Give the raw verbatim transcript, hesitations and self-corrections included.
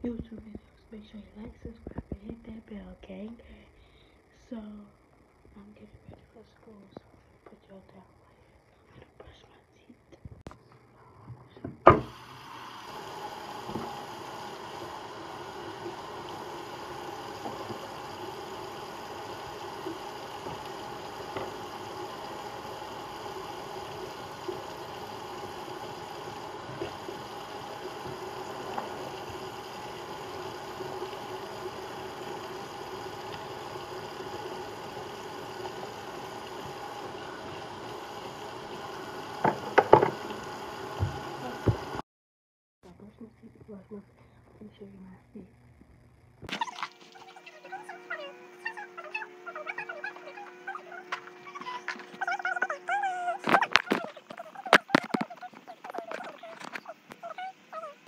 YouTube videos. Make sure you like, subscribe, and hit that bell, gang. So, I'm getting ready for school, so I'm gonna put y'all down while I brush my teeth. I brush my teeth, brush my teeth. Let me show you my teeth.